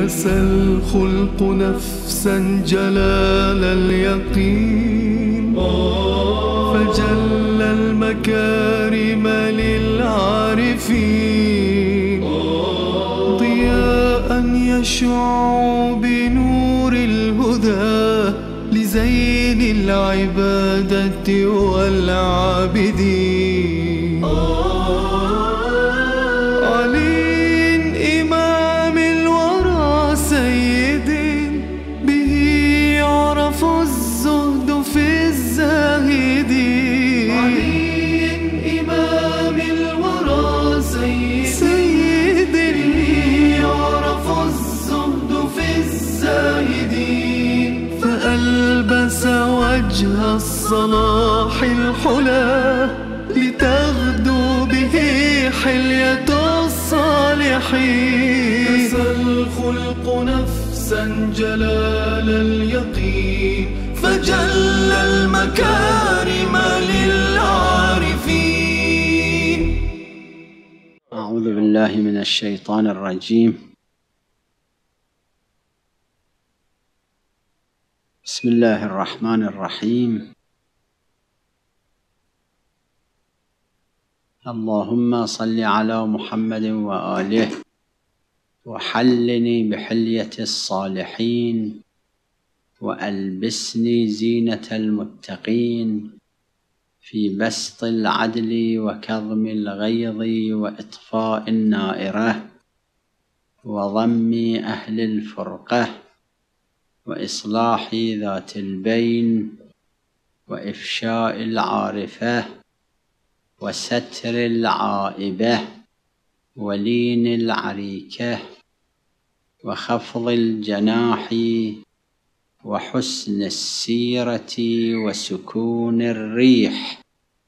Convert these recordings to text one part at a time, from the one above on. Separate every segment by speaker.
Speaker 1: كسى الخلق نفسا جلال اليقين، فجل المكارم للعارفين، ضياء يشع بنور الهدى لزين العبادة والعابدين. علي إمام الورى سيد، به يعرف الزهد في الزاهدين. علي إمام الورى سيد، به يعرف الزهد في الزاهدين. فألبس وجه الصلاح الحلى لتغدو به حلية الصالحين. كسى الخلق نفسا جلال اليقين، فجل المكارم للعارفين.
Speaker 2: أعوذ بالله من الشيطان الرجيم. بسم الله الرحمن الرحيم. اللهم صل على محمد وآله، وحلني بحلية الصالحين، وألبسني زينة المتقين، في بسط العدل وكظم الغيظ وإطفاء النائرة، وضم أهل الفرقة، وإصلاح ذات البين، وإفشاء العارفة، وستر العائبة، ولين العريكة، وخفض الجناح، وحسن السيرة، وسكون الريح.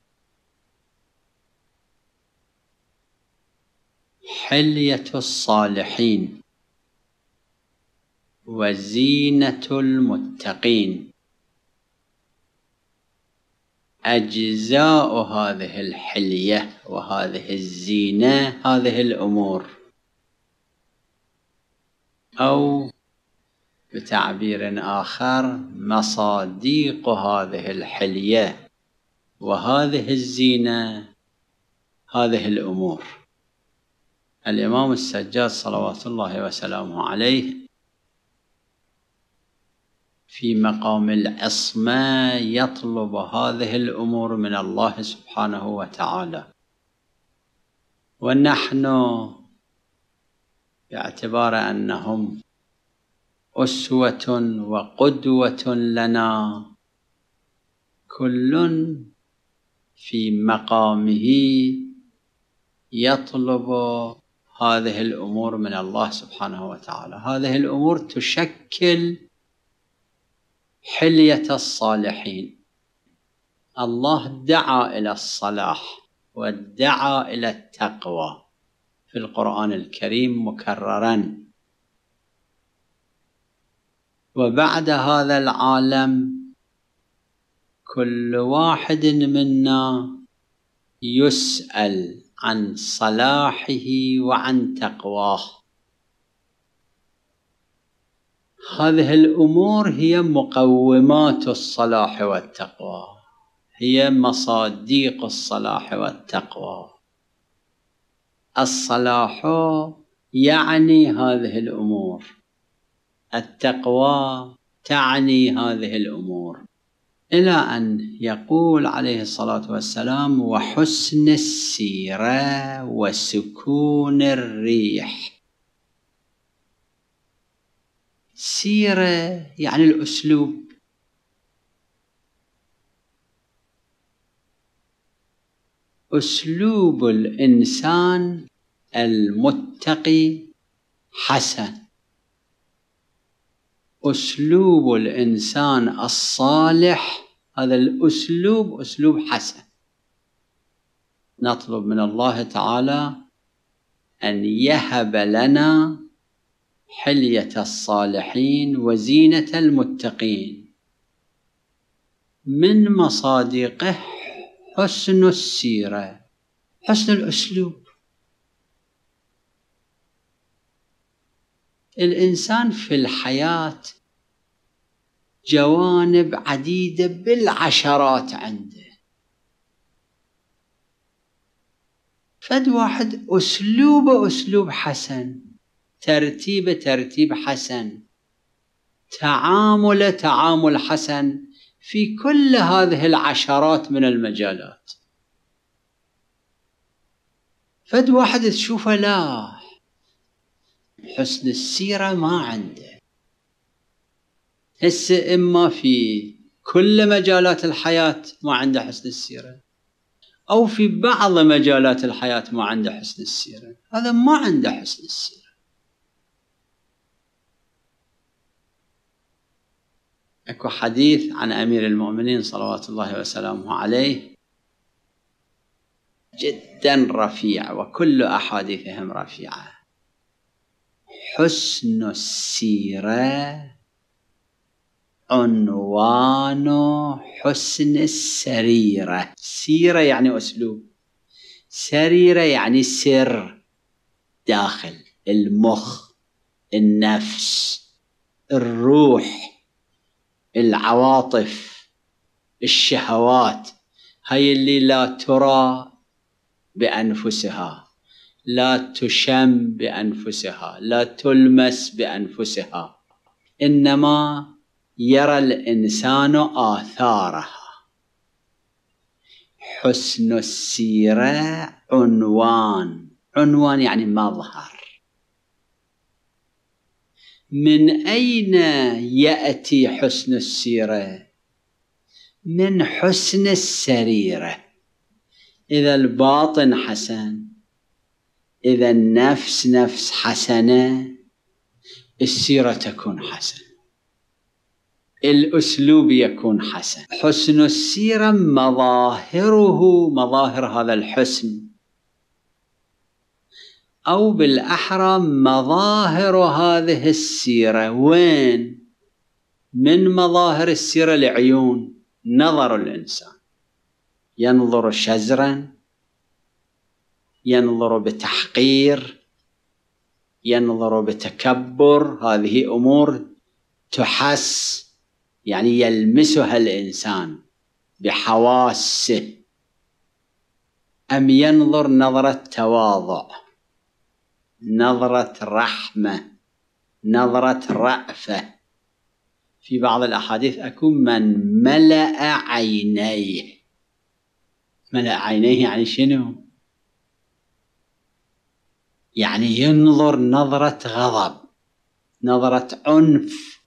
Speaker 2: حلية الصالحين وزينة المتقين. أجزاء هذه الحلية وهذه الزينة هذه الأمور، أو بتعبير آخر مصاديق هذه الحلية وهذه الزينة هذه الأمور. الإمام السجاد صلوات الله وسلامه عليه في مقام العصمة يطلب هذه الأمور من الله سبحانه وتعالى، ونحن باعتبار أنهم أسوة وقدوة لنا، كل في مقامه يطلب هذه الأمور من الله سبحانه وتعالى. هذه الأمور تشكل حلية الصالحين. الله دعا إلى الصلاح ودعا إلى التقوى في القرآن الكريم مكررا، وبعد هذا العالم كل واحد منا يسأل عن صلاحه وعن تقواه. هذه الأمور هي مقومات الصلاح والتقوى، هي مصاديق الصلاح والتقوى. الصلاح يعني هذه الأمور، التقوى تعني هذه الأمور، إلى أن يقول عليه الصلاة والسلام: وحسن السيرة وسكون الريح. سيرة يعني الأسلوب، أسلوب الإنسان المتقي حسن، أسلوب الإنسان الصالح هذا الأسلوب أسلوب حسن. نطلب من الله تعالى أن يهب لنا حلية الصالحين وزينة المتقين. من مصادقه حسن السيرة، حسن الأسلوب. الإنسان في الحياة جوانب عديدة بالعشرات عنده. فد واحد أسلوبه أسلوب حسن، ترتيبه ترتيب حسن، تعامله تعامل حسن في كل هذه العشرات من المجالات. فد واحد تشوفه لا، حسن السيرة ما عنده. هسه إما في كل مجالات الحياة ما عنده حسن السيرة، أو في بعض مجالات الحياة ما عنده حسن السيرة، هذا ما عنده حسن السيرة. اكو حديث عن أمير المؤمنين صلوات الله وسلامه عليه جدا رفيع، وكل أحاديثهم رفيعة: حسن السيرة عنوان حسن السريرة. سيرة يعني أسلوب، سريرة يعني سر، داخل المخ، النفس، الروح، العواطف، الشهوات، هاي اللي لا ترى بأنفسها، لا تشم بأنفسها، لا تلمس بأنفسها، إنما يرى الإنسان آثارها. حسن السيرة عنوان، عنوان يعني مظهر. من أين يأتي حسن السيرة؟ من حسن السريرة. إذا الباطن حسن، إذا النفس نفس حسنة، السيرة تكون حسن، الأسلوب يكون حسن. حسن السيرة مظاهره، مظاهر هذا الحسن، أو بالأحرى مظاهر هذه السيرة. وين؟ من مظاهر السيرة العيون، نظر الإنسان، ينظر شزرا، ينظر بتحقير، ينظر بتكبر، هذه أمور تحس، يعني يلمسها الإنسان بحواسه. أم ينظر نظرة تواضع، نظرة رحمة، نظرة رأفة. في بعض الأحاديث أكون من ملأ عينيه. ملأ عينيه يعني شنو؟ يعني ينظر نظرة غضب، نظرة عنف.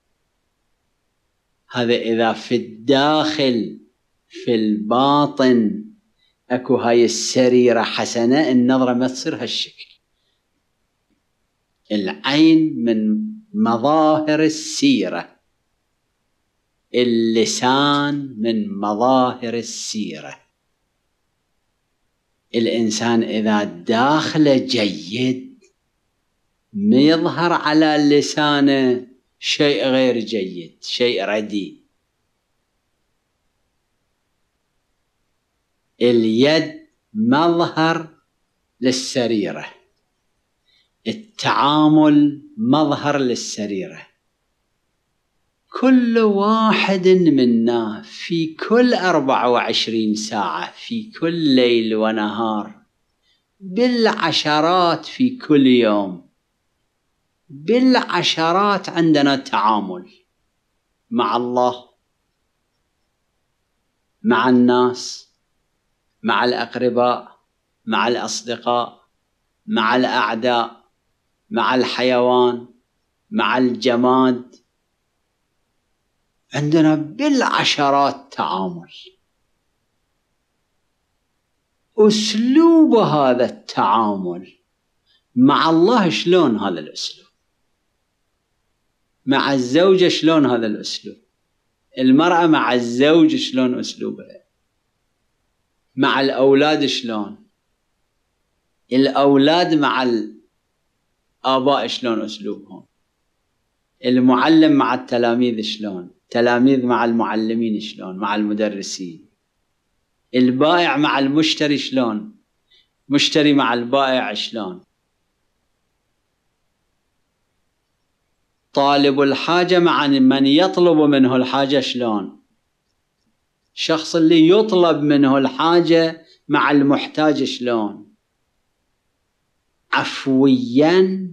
Speaker 2: هذا إذا في الداخل، في الباطن أكو هاي السريرة حسنة، النظرة ما تصير هالشكل. العين من مظاهر السيرة، اللسان من مظاهر السيرة. الإنسان إذا داخله جيد ما يظهر على لسانه شيء غير جيد، شيء رديء. اليد مظهر للسريرة، التعامل مظهر للسريرة. كل واحد منا في كل 24 ساعة، في كل ليل ونهار، بالعشرات في كل يوم، بالعشرات عندنا تعامل مع الله، مع الناس، مع الأقرباء، مع الأصدقاء، مع الأعداء، مع الحيوان، مع الجماد. عندنا بالعشرات تعامل. أسلوب هذا التعامل مع الله شلون هذا الأسلوب؟ مع الزوجة شلون هذا الأسلوب؟ المرأة مع الزوج شلون أسلوبها؟ مع الأولاد شلون؟ الأولاد مع الآباء شلون أسلوبهم؟ المعلم مع التلاميذ شلون؟ التلاميذ مع المعلمين شلون؟ مع المدرسين. البائع مع المشتري شلون؟ مشتري مع البائع شلون؟ طالب الحاجة مع من يطلب منه الحاجة شلون؟ الشخص اللي يطلب منه الحاجة مع المحتاج شلون؟ عفويا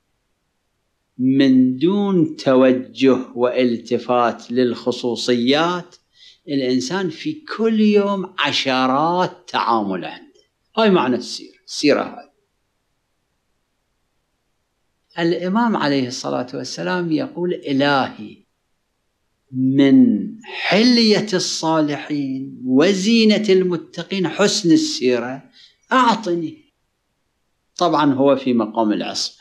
Speaker 2: من دون توجه والتفات للخصوصيات. الإنسان في كل يوم عشرات تعامل عنده. هاي معنى السيرة هاي. الإمام عليه الصلاة والسلام يقول: إلهي من حلية الصالحين وزينة المتقين حسن السيرة، أعطني. طبعا هو في مقام العصمة.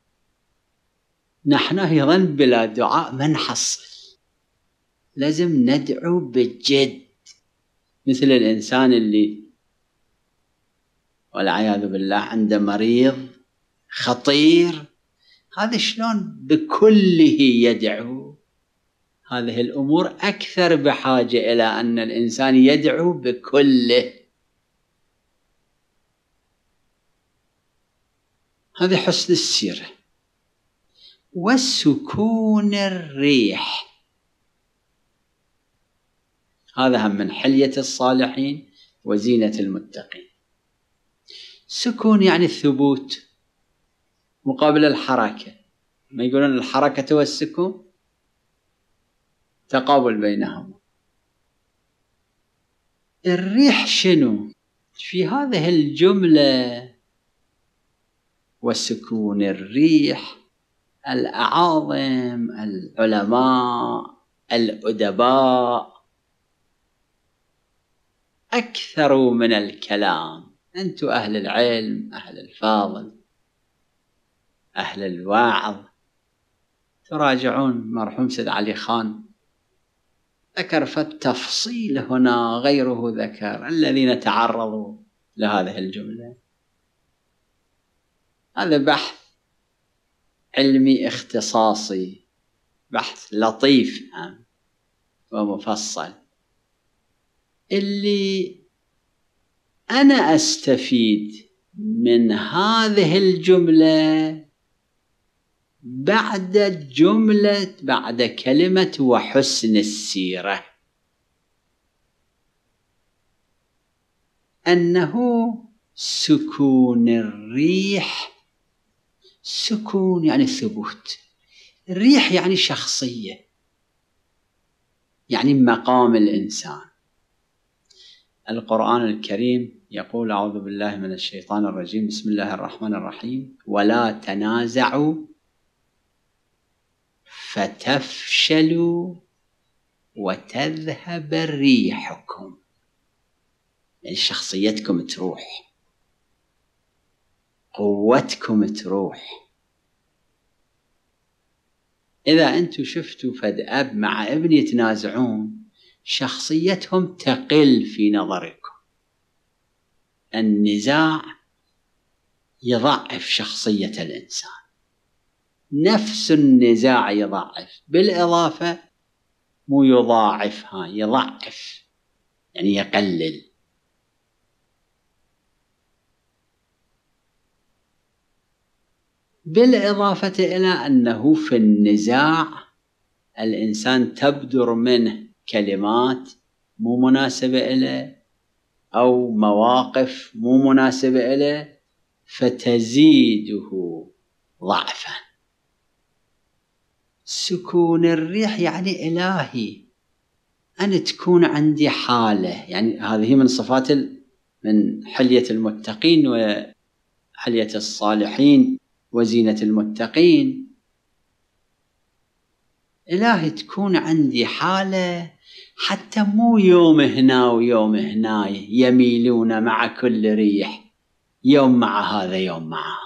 Speaker 2: نحن أيضا بلا دعاء ما نحصل، لازم ندعو بجد. مثل الإنسان اللي والعياذ بالله عنده مريض خطير، هذا شلون بكله يدعو؟ هذه الأمور أكثر بحاجة إلى أن الإنسان يدعو بكله. هذا حسن السيرة. وسكون الريح، هذا هم من حلية الصالحين وزينة المتقين. سكون يعني الثبوت مقابل الحركة. ما يقولون الحركة والسكون تقابل بينهما. الريح شنو في هذه الجملة؟ وسكون الريح الأعاظم العلماء الأدباء أكثر من الكلام. أنتم أهل العلم، أهل الفاضل، أهل الوعظ، تراجعون مرحوم سيد علي خان ذكر فالتفصيل هنا غيره ذكر الذين تعرضوا لهذه الجملة. هذا بحث علمي اختصاصي، بحث لطيف ومفصل. اللي أنا أستفيد من هذه الجملة بعد كلمة وحسن السيرة، أنه سكون الريح. سكون يعني ثبوت، الريح يعني شخصية، يعني مقام الإنسان. القرآن الكريم يقول: أعوذ بالله من الشيطان الرجيم، بسم الله الرحمن الرحيم: ولا تنازعوا فتفشلوا وتذهب ريحكم. يعني شخصيتكم تروح، قوتكم تروح. إذا أنتم شفتوا فد أب مع ابن يتنازعون، شخصيتهم تقل في نظركم. النزاع يضعف شخصية الإنسان، نفس النزاع يضعف، بالإضافة مو يضاعفها، يضعف يعني يقلل. بالإضافة إلى أنه في النزاع الإنسان تبدر منه كلمات مو مناسبة إليه أو مواقف مو مناسبة إليه فتزيده ضعفا. سكون الريح يعني إلهي أن تكون عندي حالة، يعني هذه من صفات من حلية المتقين وحلية الصالحين وزينة المتقين. إلهي تكون عندي حالة حتى مو يوم هنا ويوم هنا يميلون مع كل ريح، يوم مع هذا يوم مع هذا.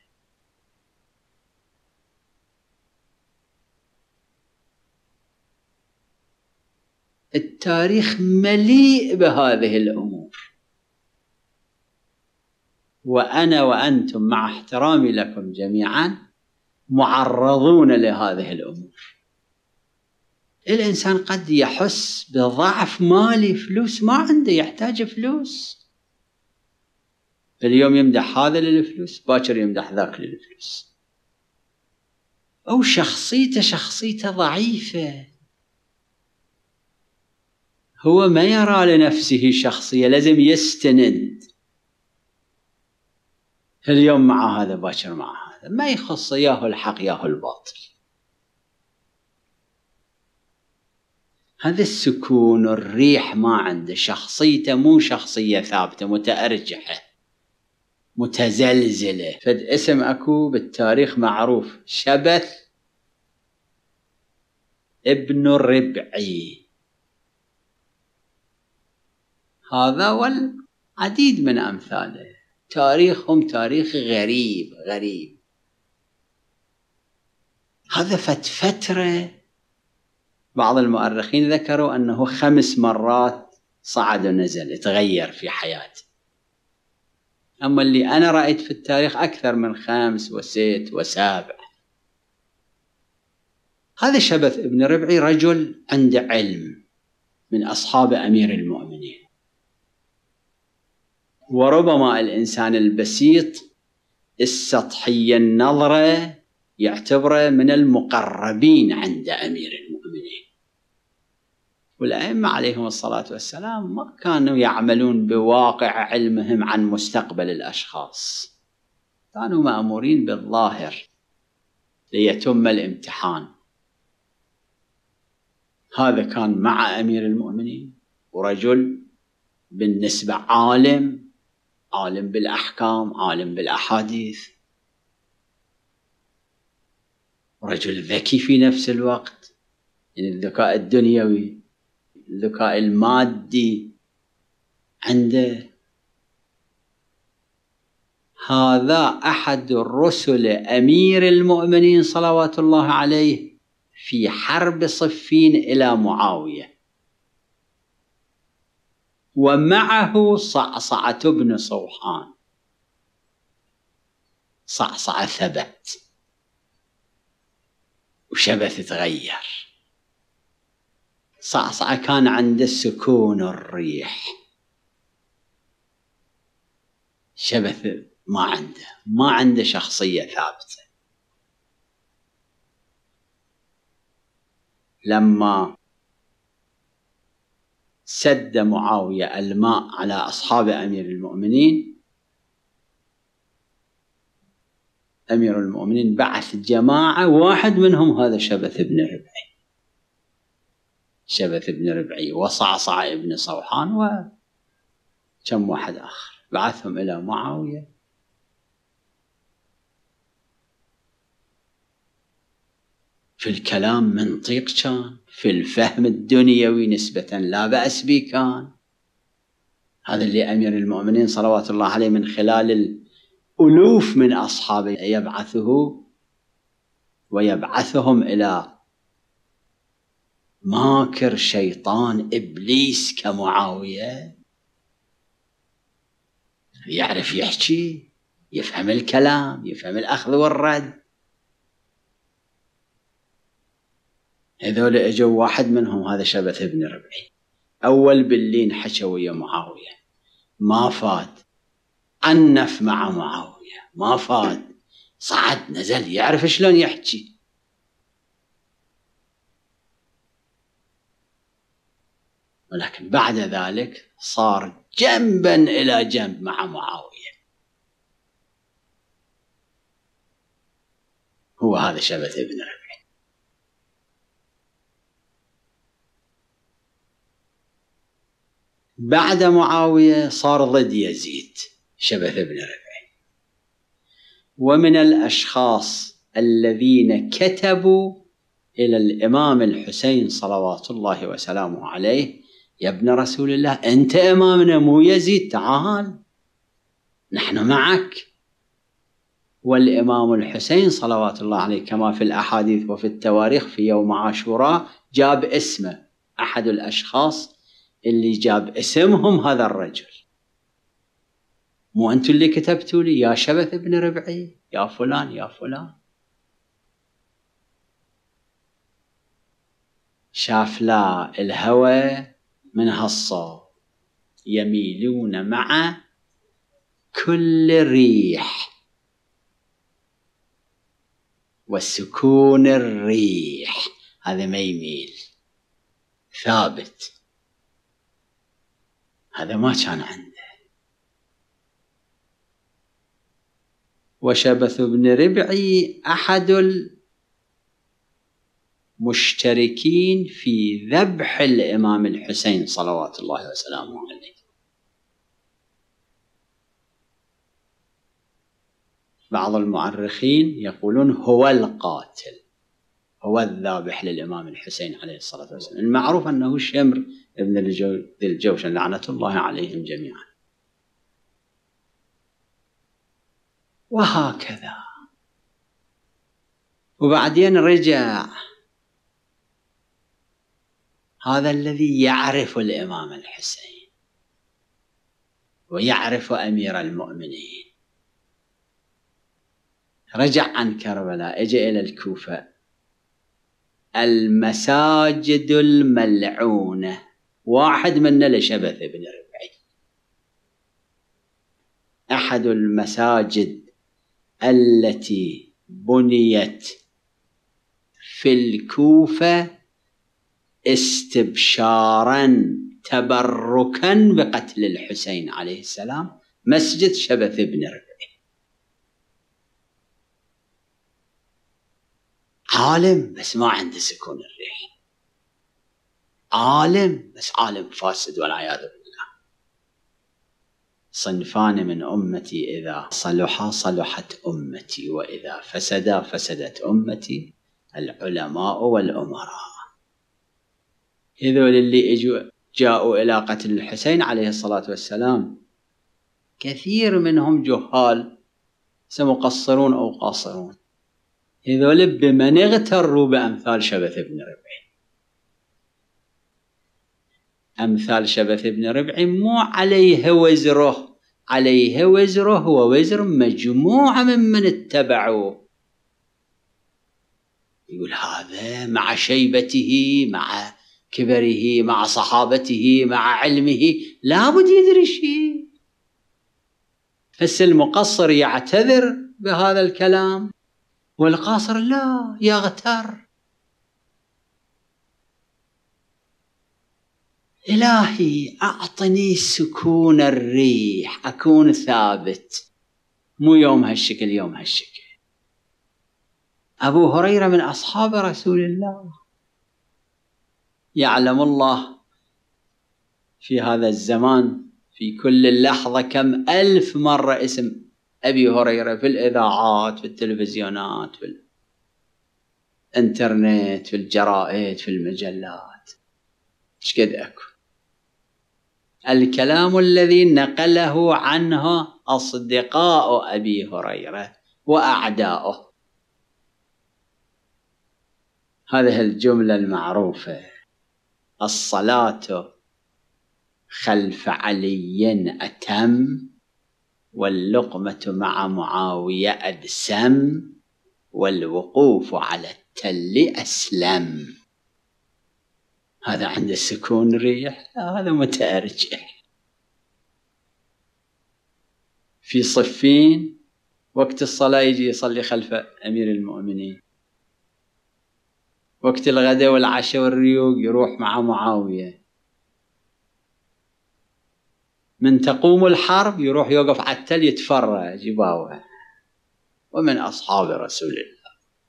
Speaker 2: التاريخ مليء بهذه الأمور، وأنا وأنتم مع احترامي لكم جميعا معرضون لهذه الأمور. الإنسان قد يحس بضعف مالي، فلوس ما عنده، يحتاج فلوس. اليوم يمدح هذا للفلوس، باكر يمدح ذاك للفلوس. أو شخصيته ضعيفة، هو ما يرى لنفسه شخصية، لازم يستند، اليوم مع هذا باكر مع هذا، ما يخص ياهو الحق ياهو الباطل. هذا السكون الريح ما عنده، شخصيته مو شخصية ثابتة، متأرجحة متزلزلة. فد اسم أكو بالتاريخ معروف، شبث ابن الربعي، هذا والعديد من أمثاله، تاريخهم تاريخ غريب. هذا فترة بعض المؤرخين ذكروا أنه 5 مرات صعد ونزل، تغير في حياته. أما اللي أنا رأيت في التاريخ أكثر من 5 و6 و7. هذا شبث ابن ربعي رجل عنده علم، من أصحاب أمير المؤمنين، وربما الإنسان البسيط السطحي النظرة يعتبره من المقربين عند أمير المؤمنين. والأئمة عليهم الصلاة والسلام ما كانوا يعملون بواقع علمهم عن مستقبل الأشخاص، كانوا مأمورين بالظاهر ليتم الامتحان. هذا كان مع أمير المؤمنين، ورجل بالنسبة عالم بالأحكام، عالم بالأحاديث، رجل ذكي في نفس الوقت، يعني الذكاء الدنيوي، الذكاء المادي عنده. هذا أحد الرسل أمير المؤمنين صلوات الله عليه في حرب صفين إلى معاوية، ومعه صعصعة بن صوحان. صعصعة ثبت وشبث تغير، صعصعة كان عنده سكون الريح، شبث ما عنده شخصية ثابتة. لما سد معاوية الماء على أصحاب أمير المؤمنين، أمير المؤمنين بعث جماعة، واحد منهم هذا شبث بن ربعي وصعصع ابن صوحان وكم واحد آخر، بعثهم إلى معاوية. في الكلام منطق كان، في الفهم الدنيوي نسبة لا بأس به كان. هذا اللي أمير المؤمنين صلوات الله عليه من خلال الألوف من أصحابه يبعثه ويبعثهم إلى ماكر شيطان إبليس كمعاوية، يعرف يحكي، يفهم الكلام، يفهم الأخذ والرد. هذول اجوا، واحد منهم هذا شبث ابن ربعي، أول باللين حكى ويا معاوية، ما فات، عنف مع معاوية، ما فات، صعد نزل، يعرف شلون يحكي. ولكن بعد ذلك صار جنبا إلى جنب مع معاوية. هو هذا شبث ابن ربعي. بعد معاوية صار ضد يزيد شبث ابن ربعي. ومن الأشخاص الذين كتبوا إلى الإمام الحسين صلوات الله وسلامه عليه: يا ابن رسول الله، أنت إمامنا مو يزيد، تعال نحن معك. والإمام الحسين صلوات الله عليه كما في الأحاديث وفي التواريخ في يوم عاشوراء جاب اسمه، أحد الأشخاص اللي جاب اسمهم هذا الرجل. مو أنتوا اللي كتبتوا لي يا شبث ابن ربعي، يا فلان يا فلان. شاف لا الهوى من هالصوت، يميلون مع كل ريح، وسكون الريح، هذا ما يميل، ثابت، هذا ما كان عنده. وشبث بن ربعي أحد المشتركين في ذبح الإمام الحسين صلوات الله وسلامه عليه. بعض المؤرخين يقولون هو القاتل، هو الذابح للإمام الحسين عليه الصلاة والسلام. المعروف أنه شمر ابن ذي الجوشن لعنة الله عليهم جميعا. وهكذا. وبعدين رجع هذا الذي يعرف الإمام الحسين ويعرف أمير المؤمنين، رجع عن كربلاء، اجى إلى الكوفة. المساجد الملعونة، واحد منا لشبث بن ربعي، أحد المساجد التي بنيت في الكوفة استبشارا تبركا بقتل الحسين عليه السلام، مسجد شبث بن ربعي. عالم بس ما عنده سكون الريح، عالم بس عالم فاسد والعياذ بالله. صنفان من أمتي إذا صلحا صلحت أمتي وإذا فسدا فسدت أمتي، العلماء والأمراء. هذول اللي جاءوا إلى قتل الحسين عليه الصلاة والسلام كثير منهم جهال، سمقصرون أو قاصرون. هذول بمن اغتروا بأمثال شبث بن ربعي. أمثال شبث بن ربعي مو عليه وزره، عليه وزره هو وزر مجموعة ممن اتبعوه. يقول هذا مع شيبته، مع كبره، مع صحابته، مع علمه، لابد يدري شيء. بس المقصر يعتذر بهذا الكلام والقاصر لا يغتر. إلهي أعطني سكون الريح، أكون ثابت، مو يوم هالشكل يوم هالشكل. أبو هريرة من أصحاب رسول الله، يعلم الله في هذا الزمان في كل لحظة كم ألف مرة اسم أبي هريرة في الإذاعات، في التلفزيونات، في الإنترنت، في الجرائد، في المجلات، إيش قد أكو. الكلام الذي نقله عنه أصدقاء أبي هريرة وأعداؤه، هذه الجملة المعروفة: الصلاة خلف علي أتم، واللقمة مع معاوية أدسم، والوقوف على التل أسلم. هذا عند سكون ريح؟ هذا متأرجح. في صفين وقت الصلاة يجي يصلي خلف أمير المؤمنين، وقت الغداء والعشاء والريوق يروح مع معاوية، من تقوم الحرب يروح يوقف على التل يتفرج يباوع. ومن أصحاب رسول الله.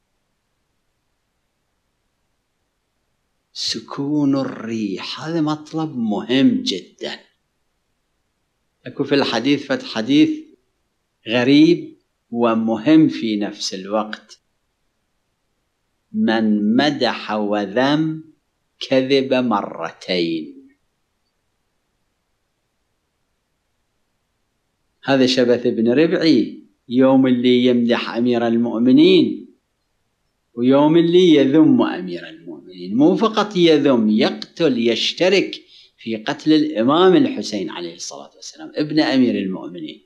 Speaker 2: سكون الريح هذا مطلب مهم جدا. أكو في الحديث حديث غريب ومهم في نفس الوقت: من مدح وذم كذب مرتين. هذا شبث بن ربعي يوم اللي يمدح أمير المؤمنين ويوم اللي يذم أمير المؤمنين، مو فقط يذم، يقتل، يشترك في قتل الإمام الحسين عليه الصلاة والسلام ابن أمير المؤمنين.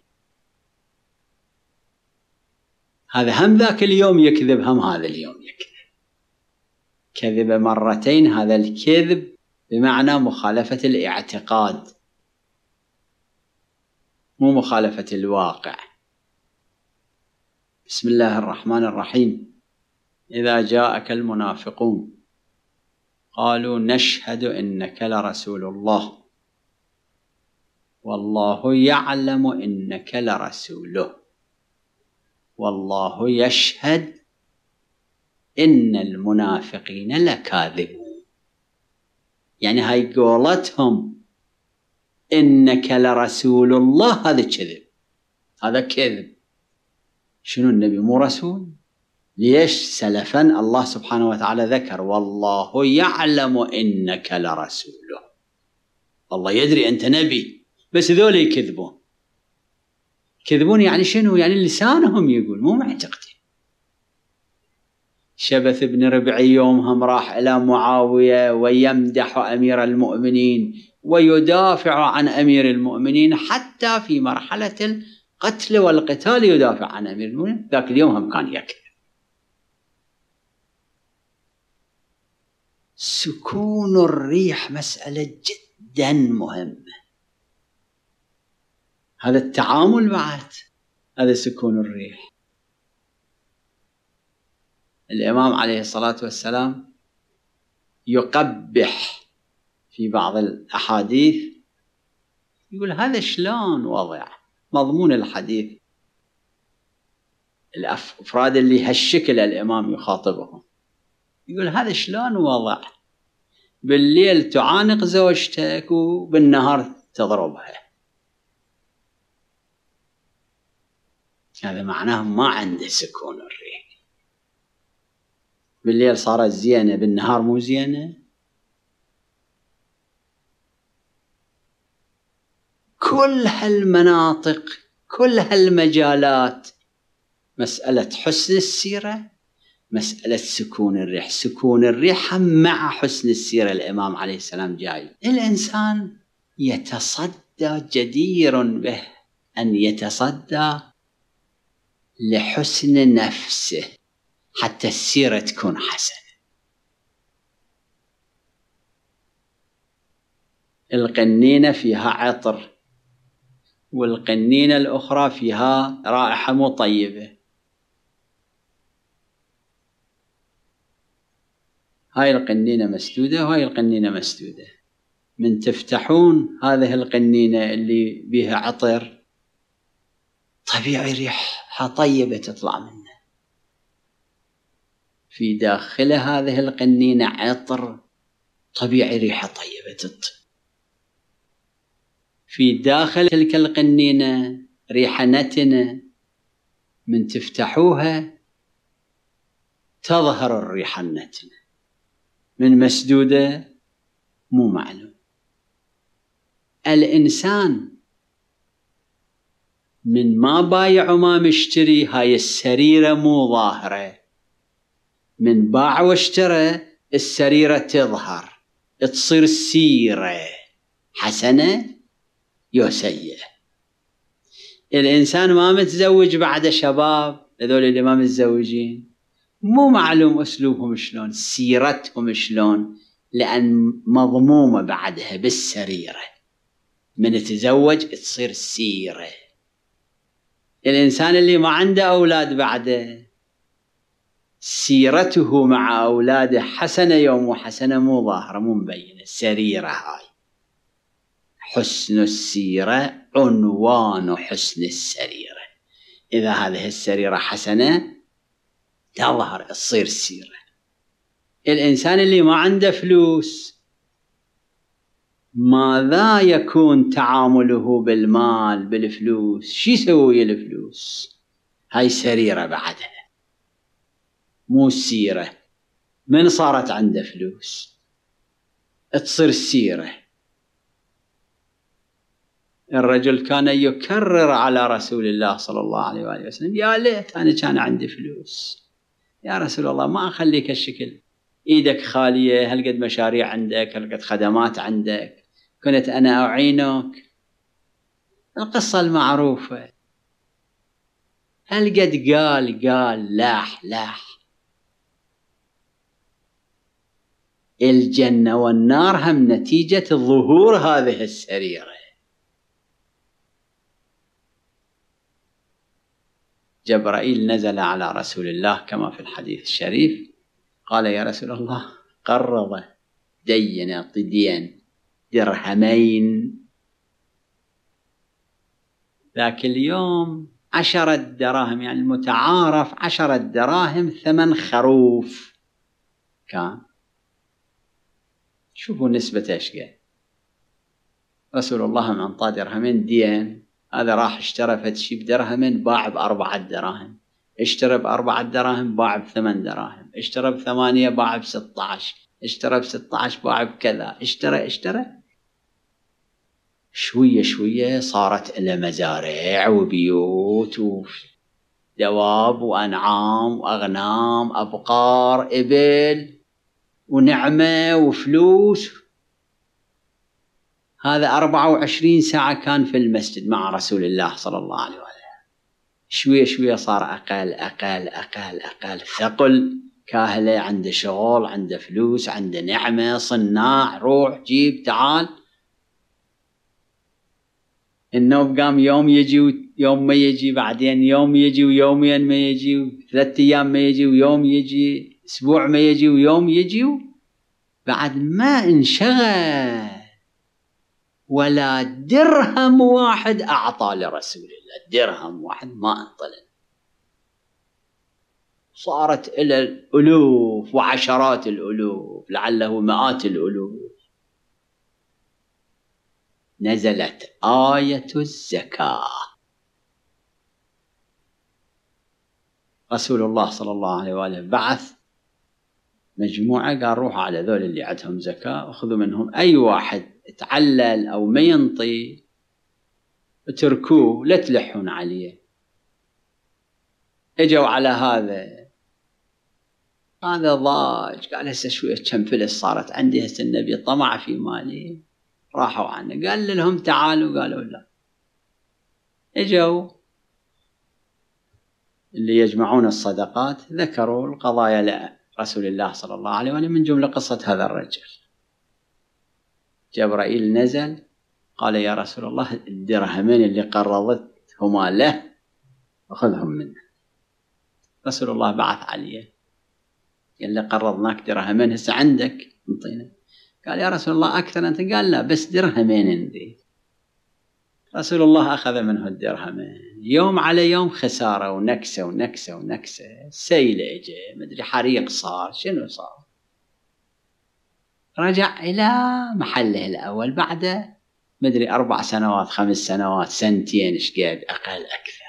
Speaker 2: هذا هم ذاك اليوم يكذب، هم هذا اليوم يكذب. كذب مرتين، هذا الكذب بمعنى مخالفة الاعتقاد، مو مخالفة الواقع. بسم الله الرحمن الرحيم. إذا جاءك المنافقون قالوا نشهد إنك لرسول الله والله يعلم إنك لرسوله والله يشهد إن المنافقين لكاذبون. يعني هاي قولتهم إنك لرسول الله هذا كذب، هذا كذب. شنو النبي مو رسول؟ ليش سلفا الله سبحانه وتعالى ذكر والله يعلم إنك لرسوله، الله يدري أنت نبي، بس ذول يكذبون. كذبون يعني شنو؟ يعني لسانهم يقول مو معتقدين. شبث بن ربعي يومهم راح إلى معاوية ويمدح أمير المؤمنين ويدافع عن أمير المؤمنين، حتى في مرحلة القتل والقتال يدافع عن أمير المؤمنين. ذاك اليوم هم كان يكذب. سكون الريح مسألة جدا مهمة. هذا التعامل بعد، هذا سكون الريح. الإمام عليه الصلاة والسلام يقبح في بعض الأحاديث، يقول هذا شلون وضع مضمون الحديث. الأفراد اللي هالشكل الإمام يخاطبهم، يقول هذا شلون وضع بالليل تعانق زوجتك وبالنهار تضربها. هذا معناه ما عنده سكون الريح. بالليل صارت زينة بالنهار مو زينة. كل هالمناطق كل هالمجالات مسألة حسن السيرة، مسألة سكون الريح. سكون الريح مع حسن السيرة. الإمام عليه السلام جاي الإنسان يتصدى، جدير به أن يتصدى لحسن نفسه حتى السيرة تكون حسنة. القنينة فيها عطر والقنينة الأخرى فيها رائحة مو طيبة. هاي القنينة مسدودة وهاي القنينة مسدودة. من تفتحون هذه القنينة اللي بيها عطر طبيعي ريحها طيبة تطلع منه، في داخل هذه القنينة عطر طبيعي ريحة طيبة تطلع. في داخل تلك القنينة ريحة نتنة، من تفتحوها تظهر الريحة النتنة. من مسدودة مو معلوم. الإنسان من ما بايع وما مشتري هاي السريرة مو ظاهرة، من باع واشترى السريرة تظهر، تصير سيرة حسنة يا سيئة. الإنسان ما متزوج بعد شباب، هذول اللي ما متزوجين مو معلوم أسلوبهم شلون، سيرتهم شلون، لأن مضمومة بعدها بالسريرة. من تزوج تصير سيرة. الإنسان اللي ما عنده أولاد بعده سيرته مع أولاده حسنة يوم وحسنة مو ظاهرة مو مبينة. السريرة هاي حسن السيرة عنوان حسن السريرة. إذا هذه السريرة حسنة تظهر تصير سيرة. الإنسان اللي ما عنده فلوس ماذا يكون تعامله بالمال بالفلوس؟ شي يسوي الفلوس؟ هاي سريرة بعدها مو سيرة. من صارت عنده فلوس تصير سيرة. الرجل كان يكرر على رسول الله صلى الله عليه وآله وسلم يا ليت أنا كان عندي فلوس. يا رسول الله ما أخليك هالشكل، إيدك خالية، هلقد مشاريع عندك، هلقد خدمات عندك، كنت أنا أعينك. القصة المعروفة. هلقد قال لاح الجنة والنار هم نتيجة ظهور هذه السريرة. جبرائيل نزل على رسول الله كما في الحديث الشريف، قال: يا رسول الله، قرض دين طدين درهمين ذاك اليوم 10 دراهم، يعني المتعارف 10 دراهم ثمن خروف كان. شوفوا نسبة ايش قال. رسول الله معطاه درهمين دين، هذا راح اشترى فتشي بدرهمين باع ب4 دراهم، اشترى ب4 دراهم باع ب8 دراهم، اشترى ب8 باع ب16، اشترى ب16 باع بكذا، اشترى شوية شوية صارت له مزارع وبيوت ودواب وأنعام وأغنام، أبقار، إبل ونعمة وفلوس. هذا 24 ساعة كان في المسجد مع رسول الله صلى الله عليه وسلم. شوية شوية صار أقل أقل أقل أقل، ثقل كاهله، عنده شغل، عنده فلوس، عنده نعمة، صناع، روح جيب تعال. النوم قام يوم يجي ويوم ما يجي، بعدين يوم يجي ويومين ما يجي، و3 أيام ما يجي ويوم يجي، أسبوع ما يجي ويوم يجي، بعد ما انشغل ولا درهم واحد أعطى لرسول الله، درهم واحد ما انطلع. صارت إلى الألوف وعشرات الألوف، لعله مئات الألوف. نزلت آية الزكاة. رسول الله صلى الله عليه وآله بعث مجموعة، قال روحوا على ذول اللي عندهم زكاة وخذوا منهم أي واحد تعلل أو ما ينطي اتركوه، لا تلحون عليه. اجوا على هذا ضاج، قال هسه شوية كم فلس صارت عندي، هسه النبي طمع في مالي. راحوا عنه، قال لهم تعالوا، قالوا لا. اجوا اللي يجمعون الصدقات ذكروا القضايا لرسول الله صلى الله عليه وسلم، من جملة قصة هذا الرجل. جبرائيل نزل قال: يا رسول الله، الدرهمين اللي قرضتهما له أخذهم منه. رسول الله بعث عليه قال له: قرضناك درهمين، هسه عندك انطينا. قال: يا رسول الله أكثر أنت؟ قال: لا، بس درهمين عندي. رسول الله أخذ منه الدرهمين. يوم على يوم خسارة ونكسة ونكسة ونكسة، سيل اجى، مدري حريق صار، شنو صار. رجع إلى محله الأول بعد مدري 4 سنوات 5 سنوات سنتين، إيش قد أقل أكثر.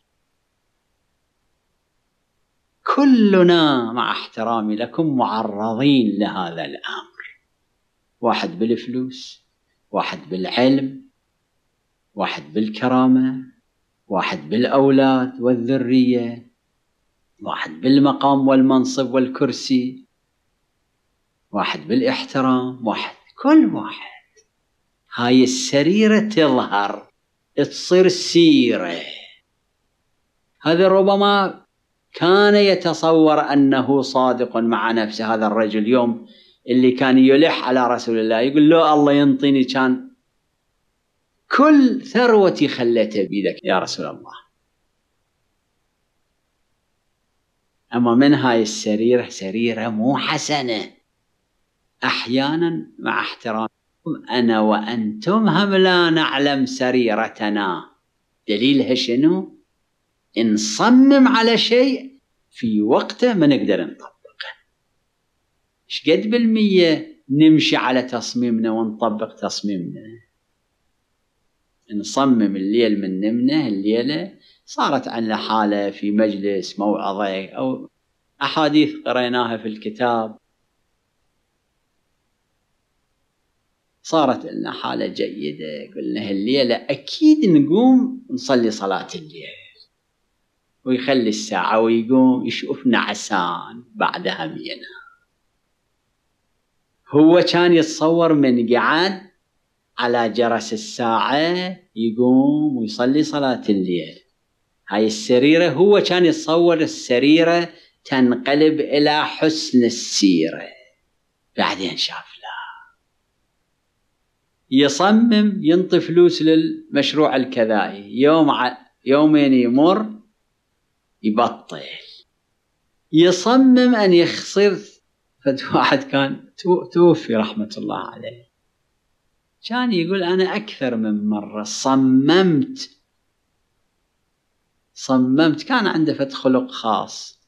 Speaker 2: كلنا مع احترامي لكم معرضين لهذا الأمر، واحد بالفلوس، واحد بالعلم، واحد بالكرامة، واحد بالأولاد والذرية، واحد بالمقام والمنصب والكرسي، واحد بالاحترام، واحد كل واحد. هاي السريرة تظهر تصير سيرة. هذا ربما كان يتصور أنه صادق مع نفسه. هذا الرجل اليوم اللي كان يلح على رسول الله يقول له الله ينطيني، كان كل ثروتي خليتها بيدك يا رسول الله. أما من هاي السريرة، سريرة مو حسنة. أحيانا مع احترام أنا وأنتم هم لا نعلم سريرتنا. دليلها شنو؟ نصمم على شيء في وقته ما نقدر نطبقه. إيش قد بالمية نمشي على تصميمنا ونطبق تصميمنا؟ نصمم الليل من نمنا الليلة. صارت عندنا حالة في مجلس موعظة أو أحاديث قريناها في الكتاب، صارت لنا حالة جيدة، قلنا الليلة أكيد نقوم نصلي صلاة الليل، ويخلي الساعة ويقوم يشوف نعسان بعدها بينا. هو كان يتصور من قعد على جرس الساعة يقوم ويصلي صلاة الليل. هاي السريرة هو كان يتصور السريرة تنقلب إلى حسن السيرة، بعدين شاف لا. يصمم ينطي فلوس للمشروع الكذائي، يومين يمر يبطل. يصمم أن يخسر. فواحد كان توفي رحمة الله عليه، كان يقول أنا أكثر من مرة صممت، كان عنده فت خلق خاص،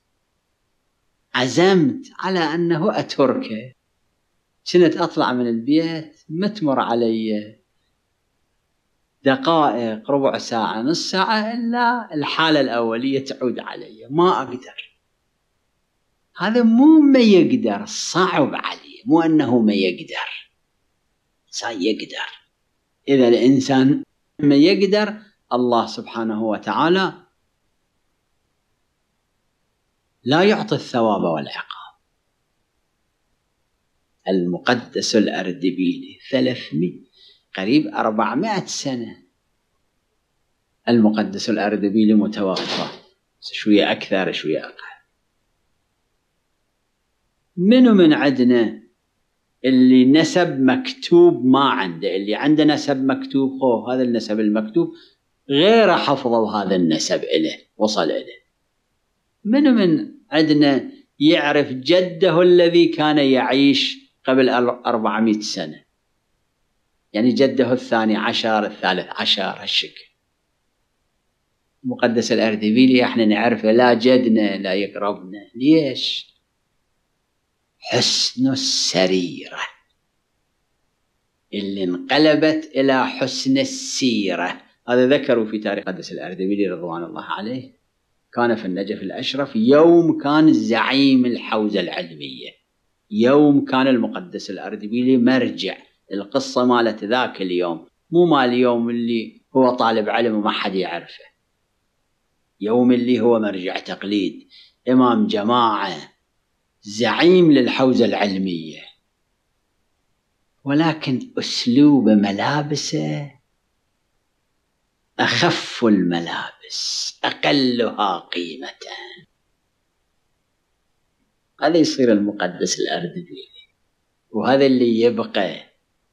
Speaker 2: عزمت على أنه أتركه. كنت أطلع من البيت ما تمر علي دقائق، ربع ساعة، نص ساعة، إلا الحالة الأولية تعود علي، ما أقدر. هذا مو ما يقدر، صعب عليه، مو أنه ما يقدر، سيقدر. إذا الإنسان ما يقدر، الله سبحانه وتعالى لا يعطي الثواب والعقاب. المقدس الأردبيلي 300 قريب 400 سنة المقدس الأردبيلي متوفى، شوية أكثر شوية أقل. منو من عندنا اللي نسب مكتوب ما عنده؟ اللي عنده نسب مكتوب، هذا النسب المكتوب غير حفظه هذا النسب إله وصل إله. منو من عندنا يعرف جده الذي كان يعيش قبل 400 سنة، يعني جده الثاني عشر، الثالث عشر، هالشكل. المقدس الأردبيلي احنا نعرفه، لا جدنا لا يقربنا. ليش؟ حسن السريرة اللي انقلبت إلى حسن السيرة. هذا ذكروا في تاريخ المقدس الأردبيلي رضوان الله عليه. كان في النجف الأشرف يوم كان زعيم الحوزة العلمية، يوم كان المقدس الأردبيلي مرجع. القصة مالت ذاك اليوم، مو مال اليوم اللي هو طالب علم وما حد يعرفه. يوم اللي هو مرجع تقليد، إمام جماعة، زعيم للحوزة العلمية، ولكن أسلوب ملابسه أخف الملابس، أقلها قيمة. هذا يصير المقدس الأردبيلي، وهذا اللي يبقى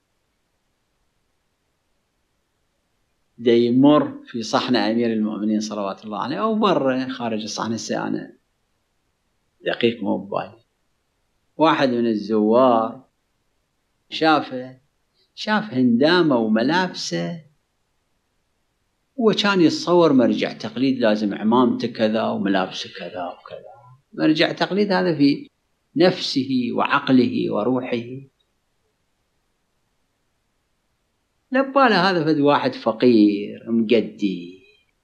Speaker 2: دا يمر في صحن أمير المؤمنين صلوات الله عليه أو برا خارج الصحن. الساعة دقيق مو ببالي، واحد من الزوار شاف هندامه وملابسه، وكان يتصور مرجع تقليد لازم عمامته كذا وملابسه كذا وكذا. مرجع تقليد هذا في نفسه وعقله وروحه. لباله هذا فد واحد فقير مقدي،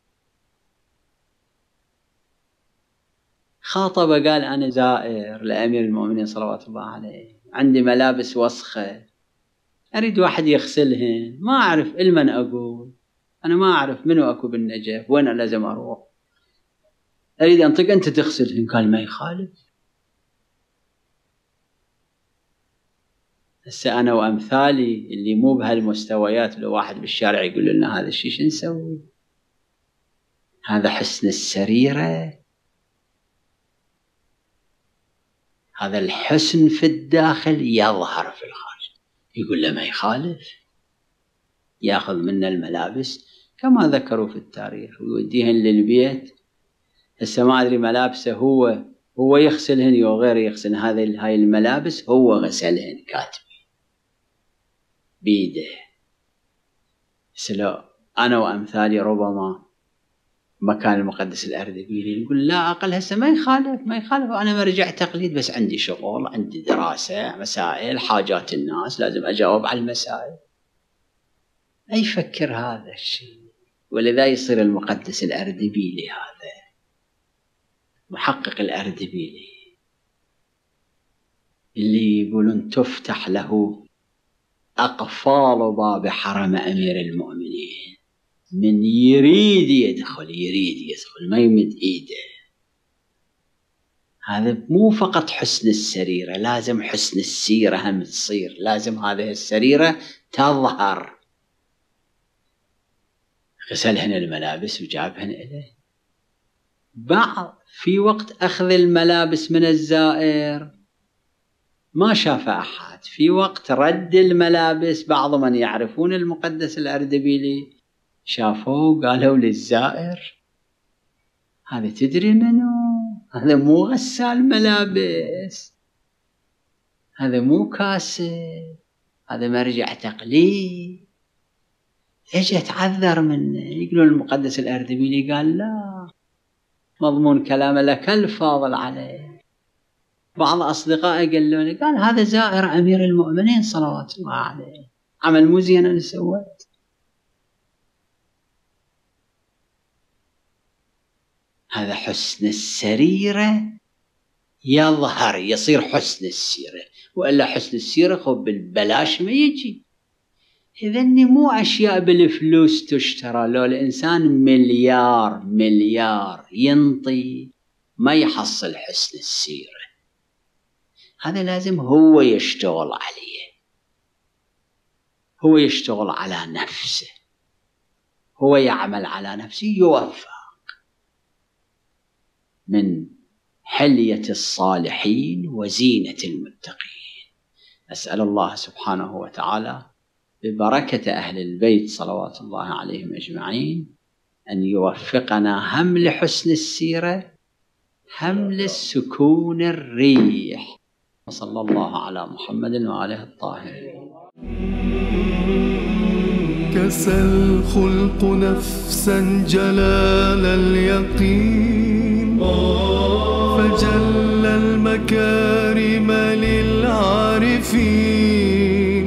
Speaker 2: خاطبه قال أنا زائر لأمير المؤمنين صلوات الله عليه، عندي ملابس وسخة، أريد واحد يغسلهن، ما أعرف لمن أقول، أنا ما أعرف منو أكو بالنجف، وين لازم أروح، أريد أنطق أنت تغسلهن. قال ما يخالف. هسه أنا وأمثالي اللي مو بهالمستويات، لو واحد بالشارع يقول لنا هذا الشيء شو نسوي؟ هذا حسن السريرة، هذا الحسن في الداخل يظهر في الخارج. يقول له ما يخالف، ياخذ منا الملابس كما ذكروا في التاريخ ويوديهن للبيت. هسه ما أدري ملابسه هو يغسلهن أو غير يغسلهن، هاي الملابس هو غسلهن كاتب بيده. سلو أنا وأمثالي ربما مكان المقدس الأردبيلي نقول لا أقل هسه ما يخالف، أنا مرجع تقليد، بس عندي شغل، عندي دراسة، مسائل، حاجات الناس، لازم أجاوب على المسائل. لا يفكر هذا الشيء. ولذا يصير المقدس الأردبيلي هذا محقق الأردبيلي اللي يقولون تفتح له أقفال باب حرم أمير المؤمنين، من يريد يدخل ما يمد إيده. هذا مو فقط حسن السريرة، لازم حسن السيرة هم تصير، لازم هذه السريرة تظهر. غسلهن الملابس وجابهن إليه. بعض في وقت أخذ الملابس من الزائر ما شاف أحد، في وقت رد الملابس بعض من يعرفون المقدس الأردبيلي شافوه قالوا للزائر هذا تدري منو؟ هذا مو غسال ملابس، هذا مو كاسب، هذا مرجع تقليد. اجى تعذر منه. يقولون المقدس الأردبيلي قال لا، مضمون كلامه لك الفاضل عليه. بعض أصدقائي قالوا لي، قال هذا زائر أمير المؤمنين صلوات الله عليه، عمل مو زين أنا سويت. هذا حسن السريرة يظهر، يصير حسن السيرة، وإلا حسن السيرة خب بالبلاش ما يجي. إذن مو أشياء بالفلوس تشترى. لو الإنسان مليار ينطي ما يحصل حسن السيرة. هذا لازم هو يشتغل عليه، هو يشتغل على نفسه، هو يعمل على نفسه، يوفق من حلية الصالحين وزينة المتقين. أسأل الله سبحانه وتعالى ببركة أهل البيت صلوات الله عليهم أجمعين أن يوفقنا هم لحسن السيرة هم للسكون الريح. وصلى الله على محمد وآله الطاهرين.
Speaker 1: كسى الخلق نفسا جلال اليقين، فجل المكارم للعارفين،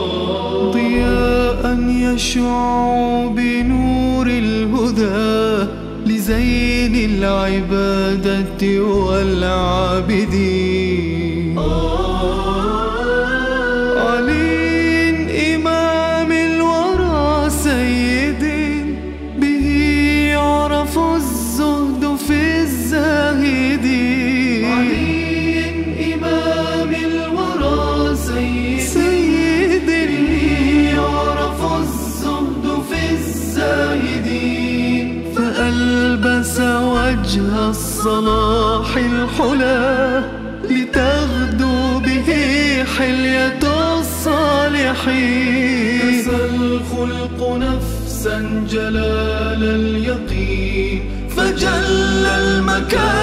Speaker 1: ضياء يشع بنور الهدى لزين العبادة والعابدين. علي إمام الورى سيد، به يعرف الزهد في الزاهدين. علي إمام الورى سيد، به يعرف الزهد في الزاهدين. فألبس وجه الصلاح الحلى لتغدو به حلية الصالحين. كسى الخلق نفسا جلال اليقين، فجل المكان